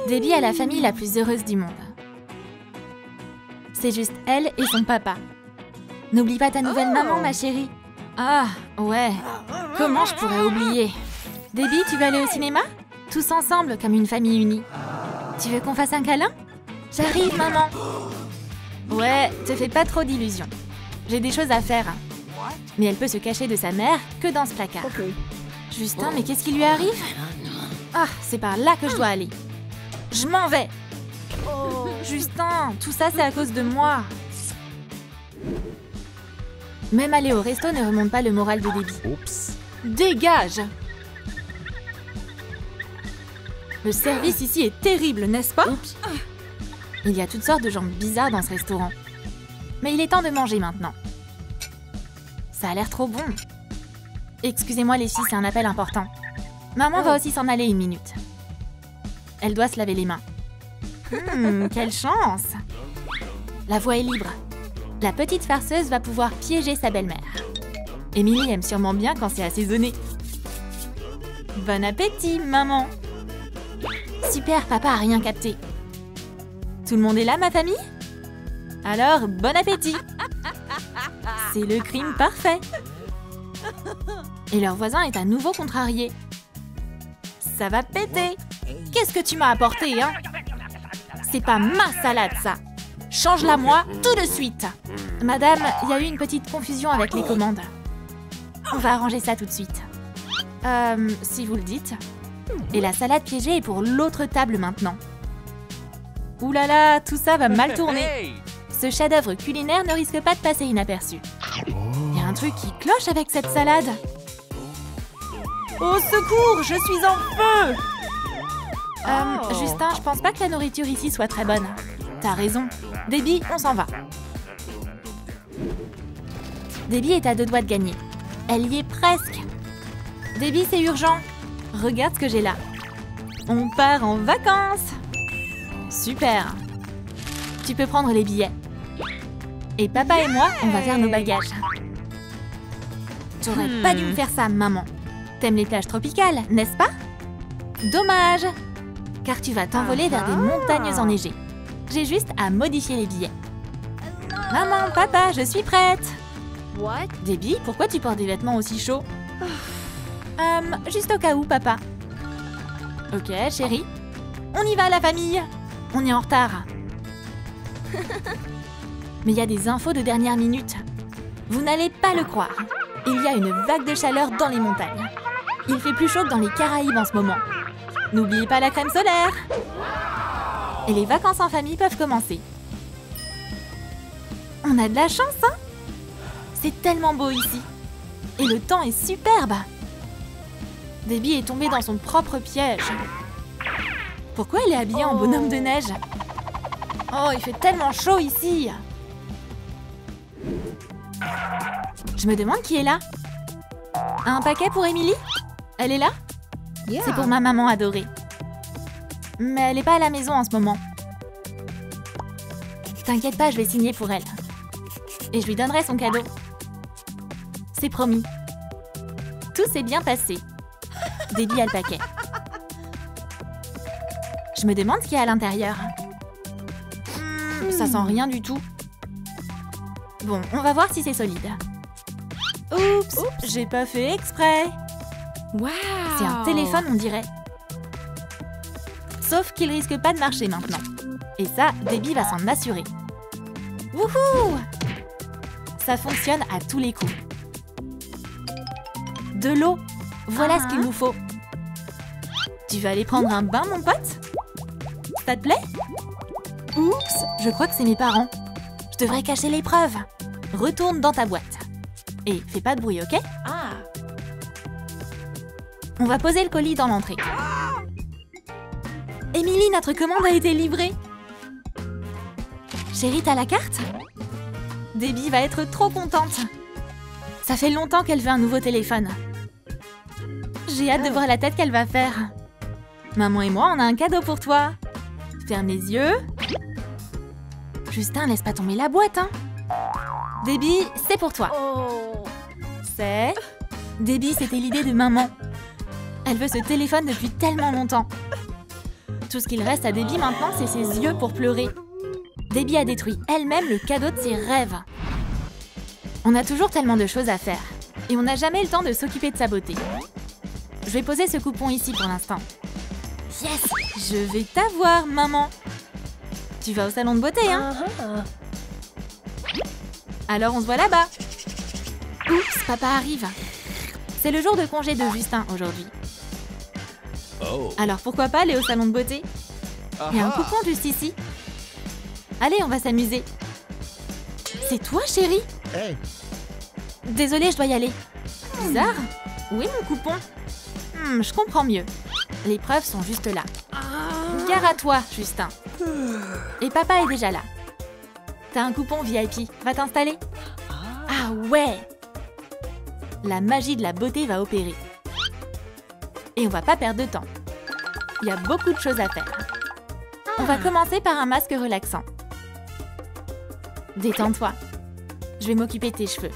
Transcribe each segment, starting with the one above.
Debbie a la famille la plus heureuse du monde. C'est juste elle et son papa. N'oublie pas ta nouvelle maman, ma chérie. Ah, ouais. Comment je pourrais oublier? Debbie, tu veux aller au cinéma? Tous ensemble, comme une famille unie. Tu veux qu'on fasse un câlin? J'arrive, maman. Ouais, te fais pas trop d'illusions. J'ai des choses à faire. Mais elle peut se cacher de sa mère que dans ce placard. Justin, mais qu'est-ce qui lui arrive? Ah, c'est par là que je dois aller. Je m'en vais. Justin, tout ça c'est à cause de moi. Même aller au resto ne remonte pas le moral de Debbie. Oups. Dégage! Le service ici est terrible, n'est-ce pas? Il y a toutes sortes de gens bizarres dans ce restaurant. Mais il est temps de manger maintenant. Ça a l'air trop bon. Excusez-moi les filles, c'est un appel important. Maman va aussi s'en aller une minute. Elle doit se laver les mains. Quelle chance! La voie est libre. La petite farceuse va pouvoir piéger sa belle-mère. Emily aime sûrement bien quand c'est assaisonné. Bon appétit, maman! Super, papa a rien capté. Tout le monde est là, ma famille? Alors, bon appétit! C'est le crime parfait! Et leur voisin est à nouveau contrarié. Ça va péter! Qu'est-ce que tu m'as apporté, hein? C'est pas ma salade, ça! Change-la moi tout de suite! Madame, il y a eu une petite confusion avec les commandes. On va arranger ça tout de suite. Si vous le dites. Et la salade piégée est pour l'autre table maintenant. Ouh là là, tout ça va mal tourner. Ce chef-d'œuvre culinaire ne risque pas de passer inaperçu. Il y a un truc qui cloche avec cette salade. Au secours, je suis en feu! Justin, je pense pas que la nourriture ici soit très bonne. T'as raison. Debbie, on s'en va. Debbie est à 2 doigts de gagner. Elle y est presque. Debbie, c'est urgent. Regarde ce que j'ai là. On part en vacances. Super. Tu peux prendre les billets. Et papa et moi, on va faire nos bagages. T'aurais pas dû me faire ça, maman. T'aimes les plages tropicales, n'est-ce pas? Dommage. Car tu vas t'envoler vers des montagnes enneigées. J'ai juste à modifier les billets. Maman, papa, je suis prête. What? Debbie, pourquoi tu portes des vêtements aussi chauds? Juste au cas où, papa. Ok, chérie. On y va, la famille. On est en retard. Mais il y a des infos de dernière minute. Vous n'allez pas le croire. Il y a une vague de chaleur dans les montagnes. Il fait plus chaud que dans les Caraïbes en ce moment. N'oubliez pas la crème solaire. Et les vacances en famille peuvent commencer. On a de la chance, hein? C'est tellement beau ici. Et le temps est superbe. Debbie est tombée dans son propre piège. Pourquoi elle est habillée en bonhomme de neige? Oh, il fait tellement chaud ici. Je me demande qui est là. Un paquet pour Emily? Elle est là? C'est pour ma maman adorée. Mais elle n'est pas à la maison en ce moment. T'inquiète pas, je vais signer pour elle. Et je lui donnerai son cadeau. C'est promis. Tout s'est bien passé. Debbie a le paquet. Je me demande ce qu'il y a à l'intérieur. Ça sent rien du tout. Bon, on va voir si c'est solide. Oups, j'ai pas fait exprès. Wow! C'est un téléphone, on dirait. Sauf qu'il risque pas de marcher maintenant. Et ça, Debbie va s'en assurer. Wouhou! Ça fonctionne à tous les coups. De l'eau, voilà ce qu'il nous faut. Tu veux aller prendre un bain, mon pote? Ça te plaît? Oups, je crois que c'est mes parents. Je devrais cacher les preuves. Retourne dans ta boîte. Et fais pas de bruit, ok? On va poser le colis dans l'entrée. Emily, notre commande a été livrée. Chérie, t'as la carte? Debbie va être trop contente. Ça fait longtemps qu'elle veut un nouveau téléphone. J'ai hâte de voir la tête qu'elle va faire. Maman et moi, on a un cadeau pour toi. Ferme les yeux. Justin, laisse pas tomber la boîte, hein. Debbie, c'est pour toi. C'est... Debbie, c'était l'idée de maman. Elle veut ce téléphone depuis tellement longtemps. Tout ce qu'il reste à Debbie maintenant, c'est ses yeux pour pleurer. Debbie a détruit elle-même le cadeau de ses rêves. On a toujours tellement de choses à faire. Et on n'a jamais le temps de s'occuper de sa beauté. Je vais poser ce coupon ici pour l'instant. Yes! Je vais t'avoir, maman! Tu vas au salon de beauté, hein? Alors on se voit là-bas. Oups, papa arrive. C'est le jour de congé de Justin aujourd'hui. Alors pourquoi pas aller au salon de beauté? Il y a un coupon juste ici. Allez, on va s'amuser. C'est toi, chérie? Désolée, je dois y aller. Bizarre. Où est mon coupon? Je comprends mieux. Les preuves sont juste là. Gare à toi, Justin. Et papa est déjà là. T'as un coupon VIP. Va t'installer. Ah ouais! La magie de la beauté va opérer. Et on va pas perdre de temps. Il y a beaucoup de choses à faire. On va commencer par un masque relaxant. Détends-toi. Je vais m'occuper de tes cheveux.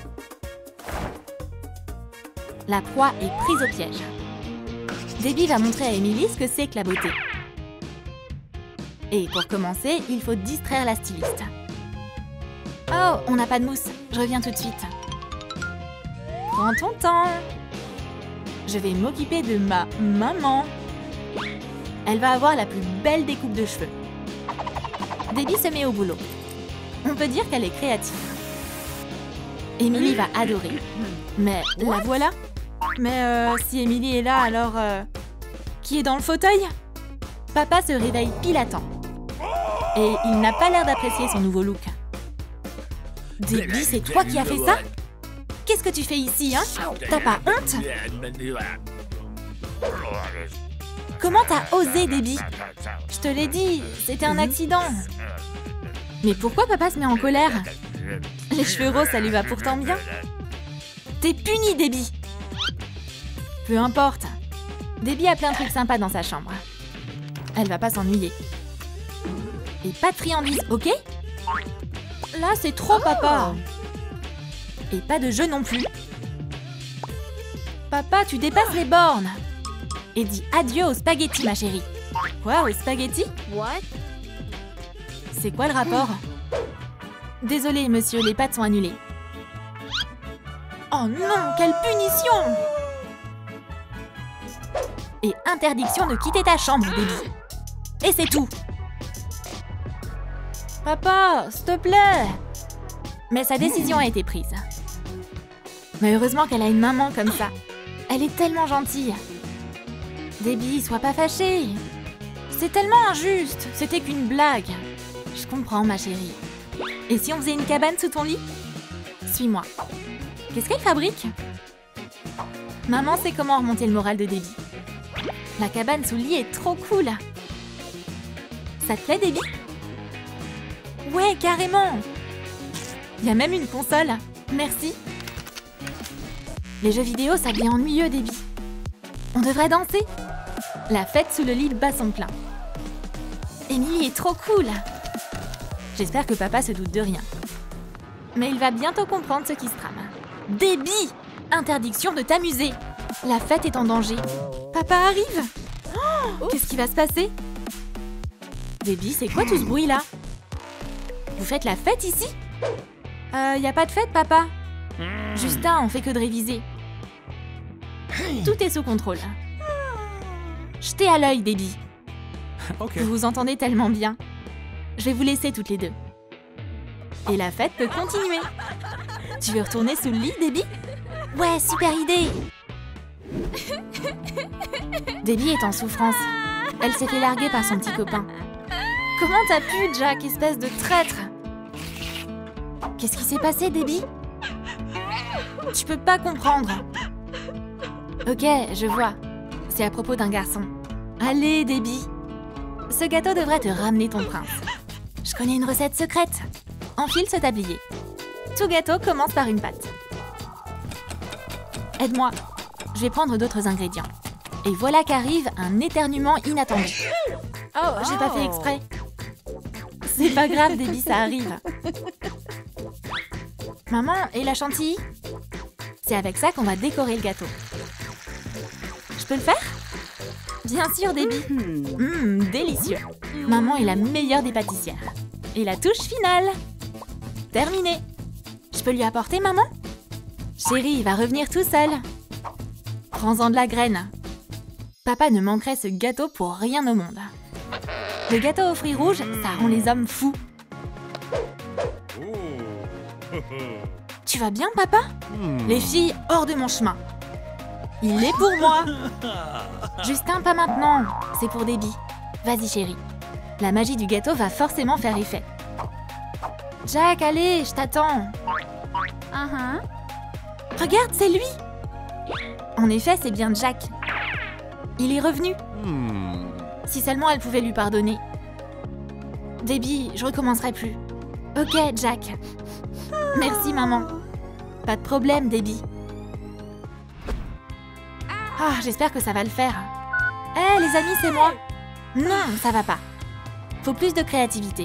La proie est prise au piège. Debbie va montrer à Emily ce que c'est que la beauté. Et pour commencer, il faut distraire la styliste. Oh, on n'a pas de mousse. Je reviens tout de suite. Prends ton temps. Je vais m'occuper de ma maman. Elle va avoir la plus belle découpe de cheveux. Debbie se met au boulot. On peut dire qu'elle est créative. Emily va adorer. Mais la voilà. Mais si Emily est là, alors... qui est dans le fauteuil? Papa se réveille pile à temps. Et il n'a pas l'air d'apprécier son nouveau look. Debbie, c'est toi qui as fait ça? Qu'est-ce que tu fais ici, hein? T'as pas honte? Comment t'as osé, Debbie? Je te l'ai dit, c'était un accident. Mais pourquoi papa se met en colère? Les cheveux roses, ça lui va pourtant bien. T'es punie, Debbie. Peu importe. Debbie a plein de trucs sympas dans sa chambre. Elle va pas s'ennuyer. Et pas de friandises, ok? Là, c'est trop, papa. Et pas de jeu non plus. Papa, tu dépasses les bornes. Et dis adieu aux spaghettis, ma chérie. Quoi, aux spaghettis? What? C'est quoi le rapport? Désolé, monsieur, les pâtes sont annulées. Oh non, quelle punition! Et interdiction de quitter ta chambre, Debbie. Et c'est tout. Papa, s'il te plaît. Mais sa décision a été prise. Mais heureusement qu'elle a une maman comme ça. Elle est tellement gentille. Debbie, sois pas fâchée. C'est tellement injuste. C'était qu'une blague. Je comprends, ma chérie. Et si on faisait une cabane sous ton lit? Suis-moi. Qu'est-ce qu'elle fabrique? Maman sait comment remonter le moral de Debbie. La cabane sous le lit est trop cool. Ça te plaît, Debbie? Ouais, carrément. Il y a même une console. Merci. Les jeux vidéo, ça devient ennuyeux, Debbie. On devrait danser. La fête sous le lit bat son plein. Emily est trop cool. J'espère que papa se doute de rien. Mais il va bientôt comprendre ce qui se trame. Debbie! Interdiction de t'amuser. La fête est en danger. Papa arrive. Oh, qu'est-ce qui va se passer? Debbie, c'est quoi tout ce bruit-là? Vous faites la fête ici? Y a pas de fête, papa. Justin, on fait que de réviser. Tout est sous contrôle. Jetez à l'œil, Debbie. Vous vous entendez tellement bien. Je vais vous laisser toutes les deux. Et la fête peut continuer. Tu veux retourner sous le lit, Debbie? Ouais, super idée. Debbie est en souffrance. Elle s'est fait larguer par son petit copain. Comment t'as pu, Jack, espèce de traître? Qu'est-ce qui s'est passé, Debbie? Tu peux pas comprendre. Ok, je vois. C'est à propos d'un garçon. Allez, Debbie. Ce gâteau devrait te ramener ton prince. Je connais une recette secrète. Enfile ce tablier. Tout gâteau commence par une pâte. Aide-moi. Je vais prendre d'autres ingrédients. Et voilà qu'arrive un éternuement inattendu. Oh, j'ai pas fait exprès. C'est pas grave, Debbie, ça arrive. Maman, et la chantilly? C'est avec ça qu'on va décorer le gâteau. Je peux le faire? Bien sûr, Debbie. Délicieux. Maman est la meilleure des pâtissières. Et la touche finale. Terminé. Je peux lui apporter, maman? Chérie, il va revenir tout seul. Prends-en de la graine. Papa ne manquerait ce gâteau pour rien au monde. Le gâteau aux fruits rouges, ça rend les hommes fous. Tu vas bien, papa? Les filles, hors de mon chemin. Il est pour moi. Justin, pas maintenant. C'est pour Debbie. Vas-y, chérie. La magie du gâteau va forcément faire effet. Jack, allez, je t'attends. Regarde, c'est lui. En effet, c'est bien Jack. Il est revenu. Si seulement elle pouvait lui pardonner. Debbie, je recommencerai plus. Ok, Jack. Merci, maman. Pas de problème, Debbie. Ah, j'espère que ça va le faire. Hé, les amis, c'est moi. Non, ça va pas. Faut plus de créativité.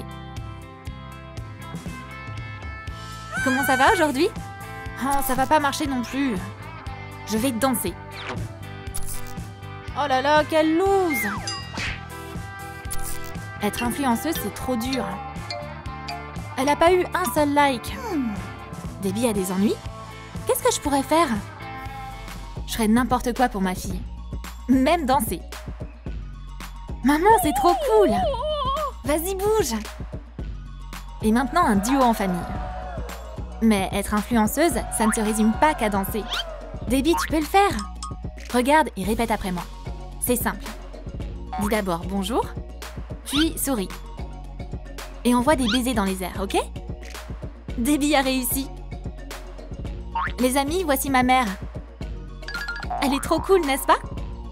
Comment ça va aujourd'hui? Oh, ça va pas marcher non plus. Je vais danser. Oh là là, quelle loose! Être influenceuse, c'est trop dur. Elle a pas eu un seul like. Debbie a des ennuis? Qu'est-ce que je pourrais faire? Je ferais n'importe quoi pour ma fille. Même danser. Maman, c'est trop cool! Vas-y, bouge! Et maintenant, un duo en famille. Mais être influenceuse, ça ne se résume pas qu'à danser. Debbie, tu peux le faire? Regarde et répète après moi. C'est simple. Dis d'abord bonjour, puis souris. Et envoie des baisers dans les airs, ok? Debbie a réussi. Les amis, voici ma mère. Elle est trop cool, n'est-ce pas?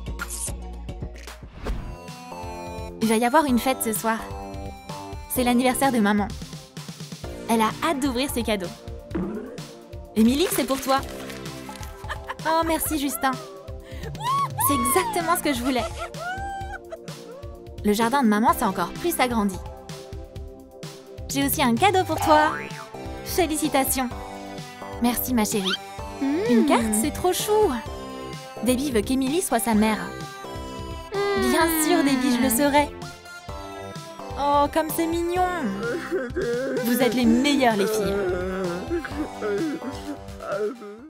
Il va y avoir une fête ce soir. C'est l'anniversaire de maman. Elle a hâte d'ouvrir ses cadeaux. Émilie, c'est pour toi. Oh, merci, Justin. C'est exactement ce que je voulais. Le jardin de maman s'est encore plus agrandi. J'ai aussi un cadeau pour toi. Félicitations. Merci, ma chérie. Une carte, c'est trop chou. Debbie veut qu'Émilie soit sa mère. Bien sûr, Debbie, je le serai. Oh, comme c'est mignon. Vous êtes les meilleures, les filles.